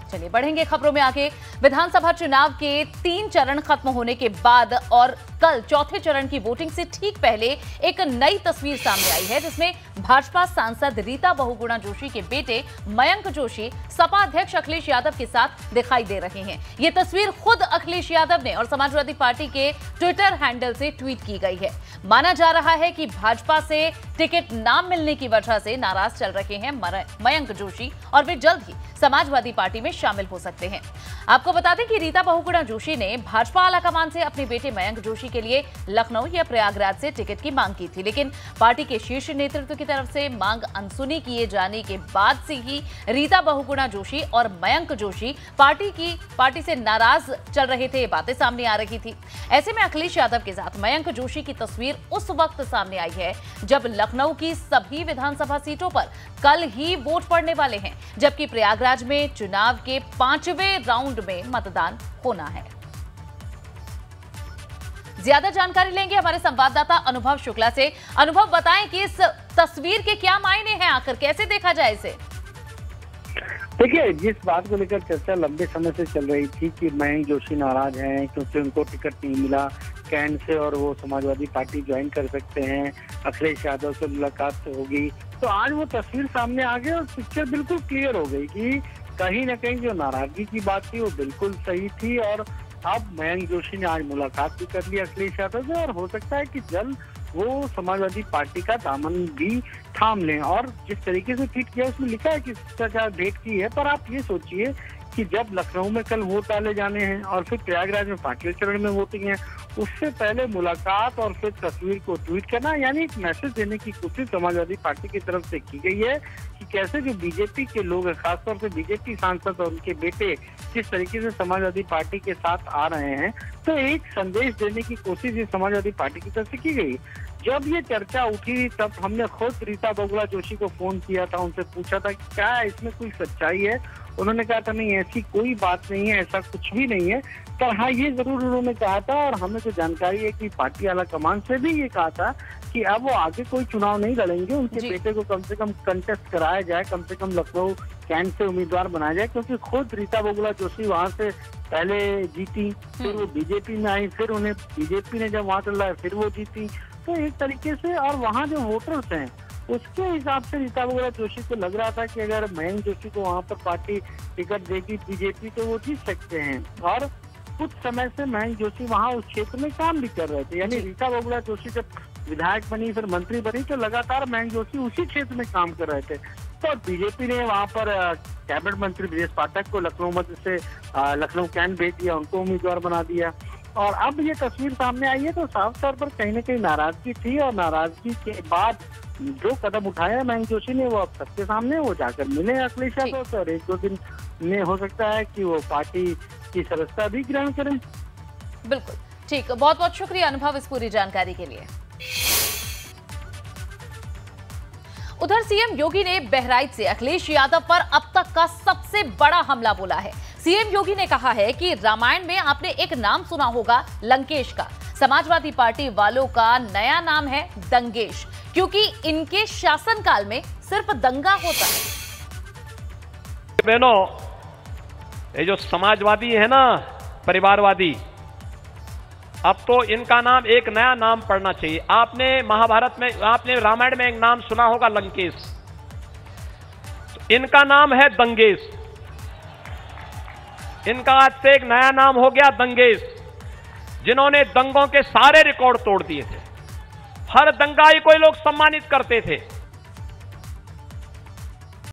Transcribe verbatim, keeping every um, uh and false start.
चलिए बढ़ेंगे खबरों में आगे। विधानसभा चुनाव के तीन चरण खत्म होने के बाद और कल चौथे चरण की वोटिंग से ठीक पहले एक नई तस्वीर सामने आई है, जिसमें भाजपा सांसद रीता बहुगुणा जोशी के बेटे मयंक जोशी सपा अध्यक्ष अखिलेश यादव के साथ दिखाई दे रहे हैं। ये तस्वीर खुद अखिलेश यादव ने और समाजवादी पार्टी के ट्विटर हैंडल से ट्वीट की गई है। माना जा रहा है कि भाजपा से टिकट न मिलने की वजह से नाराज चल रहे हैं मयंक जोशी और वे जल्द ही समाजवादी पार्टी में शामिल हो सकते हैं। आपको बता दें कि रीता बहुगुणा जोशी ने भाजपा आलाकमान से अपने बेटे मयंक जोशी के लिए लखनऊ या प्रयागराज से टिकट की मांग की थी, लेकिन पार्टी के शीर्ष नेतृत्व की तरफ से मांग अनसुनी किए जाने के बाद से ही रीता बहुगुणा जोशी और मयंक जोशी पार्टी की पार्टी से नाराज चल रहे थे। बातें सामने आ रही थी। ऐसे में अखिलेश यादव के साथ मयंक जोशी की तस्वीर उस वक्त सामने आई है जब लखनऊ की सभी विधानसभा सीटों पर कल ही वोट पड़ने वाले हैं, जबकि प्रयागराज में चुनाव के पांचवें राउंड में मतदान होना है। ज्यादा जानकारी लेंगे हमारे संवाददाता अनुभव शुक्ला से। अनुभव, बताएं कि इस तस्वीर के क्या मायने हैं, आखिर कैसे देखा जाए इसे? देखिए, जिस बात को लेकर चर्चा लंबे समय से चल रही थी कि मयंक जोशी नाराज हैं क्योंकि उनको टिकट नहीं मिला कैन से और वो समाजवादी पार्टी ज्वाइन कर सकते हैं, अखिलेश यादव से मुलाकात होगी, तो आज वो तस्वीर सामने आ गई और पिक्चर बिल्कुल क्लियर हो गई कि कहीं ना कहीं जो नाराजगी की बात थी वो बिल्कुल सही थी। और अब मयंक जोशी ने आज मुलाकात भी कर ली अखिलेश यादव से और हो सकता है कि जल्द वो समाजवादी पार्टी का दामन भी थाम लें। और जिस तरीके से ट्वीट किया उसमें लिखा है कि क्या डेट की है, पर आप ये सोचिए कि जब लखनऊ में कल वोट डाले जाने हैं और फिर प्रयागराज में पांचवें चरण में वोटिंग है, उससे पहले मुलाकात और फिर तस्वीर को ट्वीट करना, यानी एक मैसेज देने की कोशिश समाजवादी पार्टी की तरफ से की गई है कि कैसे जो बीजेपी के लोग हैं, खासतौर से बीजेपी सांसद और उनके बेटे किस तरीके से समाजवादी पार्टी के साथ आ रहे हैं। तो एक संदेश देने की कोशिश ये समाजवादी पार्टी की तरफ से की गई। जब ये चर्चा उठी तब हमने खुद रीता बहुगुणा जोशी को फोन किया था, उनसे पूछा था कि क्या इसमें कोई सच्चाई है। उन्होंने कहा था नहीं, ऐसी कोई बात नहीं है, ऐसा कुछ भी नहीं है। पर हाँ, ये जरूर उन्होंने कहा था और हमें तो जानकारी है कि पार्टी आला कमान से भी ये कहा था कि अब वो आगे कोई चुनाव नहीं लड़ेंगे, उनके बेटे को कम से कम कंटेस्ट कराया जाए, कम से कम लखनऊ कैंट से उम्मीदवार बनाया जाए, क्योंकि खुद रीता बहुगुणा जोशी वहाँ से पहले जीती, फिर वो बीजेपी में आई, फिर उन्हें बीजेपी ने जब वहाँ चला फिर वो जीती। तो एक तरीके से और वहाँ जो वोटर्स हैं उसके हिसाब से रीता बहुगुणा जोशी को लग रहा था कि अगर मयंक जोशी को वहाँ पर पार्टी टिकट देगी बीजेपी तो वो जीत सकते हैं। और कुछ समय से मयंक जोशी वहाँ उस क्षेत्र में काम भी कर रहे थे, यानी रीता बहुगुणा जोशी जब विधायक बनी फिर मंत्री बनी तो लगातार मयंक जोशी उसी क्षेत्र में काम कर रहे थे। तो बीजेपी ने वहाँ पर कैबिनेट मंत्री ब्रजेश पाठक को लखनऊ मध्य से लखनऊ कैंट भेज दिया, उनको उम्मीदवार बना दिया। और अब ये तस्वीर सामने आई है तो साफ तौर पर कहीं ना कहीं नाराजगी थी और नाराजगी के बाद जो कदम उठाया मयंक जोशी ने वो अब सबके सामने, वो जाकर मिले अखिलेश यादव से और एक दो दिन में हो सकता है कि वो पार्टी की सदस्यता भी ग्रहण करें। बिल्कुल ठीक, बहुत बहुत शुक्रिया अनुभव इस पूरी जानकारी के लिए। उधर सीएम योगी ने बहराइच से अखिलेश यादव पर अब तक का सबसे बड़ा हमला बोला है। सीएम योगी ने कहा है कि रामायण में आपने एक नाम सुना होगा लंकेश का, समाजवादी पार्टी वालों का नया नाम है दंगेश, क्योंकि इनके शासनकाल में सिर्फ दंगा होता है। बहनों, ये जो समाजवादी है ना, परिवारवादी, अब तो इनका नाम एक नया नाम पड़ना चाहिए। आपने महाभारत में, आपने रामायण में एक नाम सुना होगा लंकेश, तो इनका नाम है दंगेश। इनका आज से एक नया नाम हो गया दंगेश, जिन्होंने दंगों के सारे रिकॉर्ड तोड़ दिए थे। हर दंगाई को लोग सम्मानित करते थे।